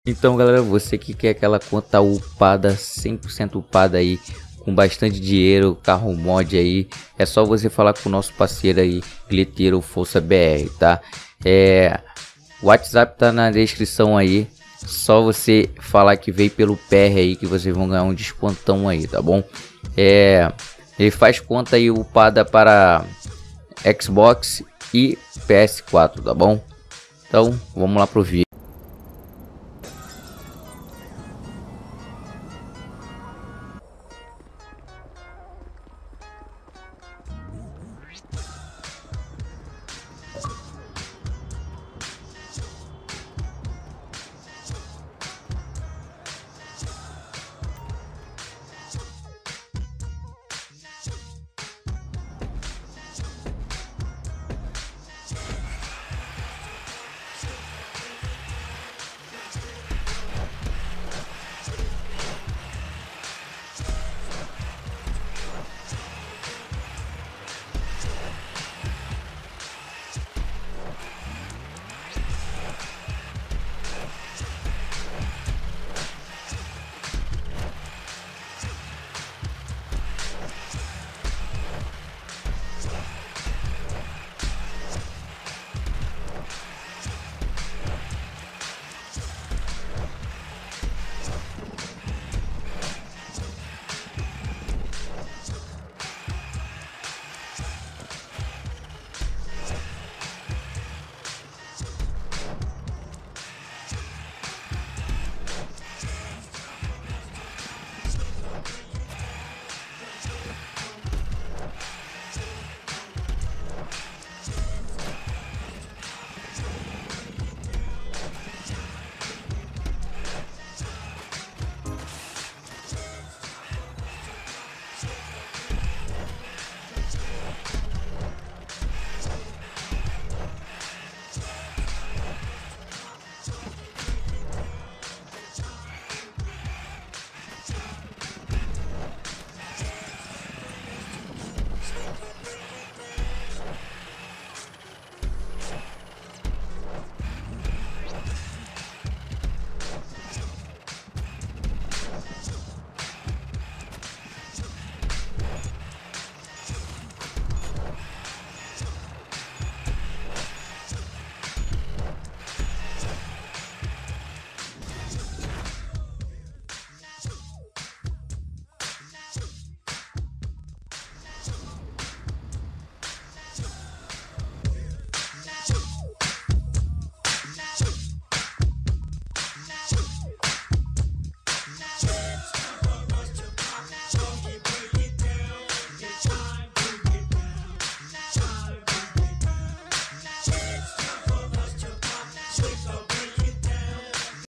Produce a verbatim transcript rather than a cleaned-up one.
Então galera, você que quer aquela conta upada, cem por cento upada aí, com bastante dinheiro, carro mod aí, é só você falar com o nosso parceiro aí, Glitteiro Força B R, tá? É, o WhatsApp tá na descrição aí, só você falar que veio pelo P R aí que vocês vão ganhar um descontão aí, tá bom? É, ele faz conta aí upada para Xbox e P S quatro, tá bom? Então vamos lá pro vídeo.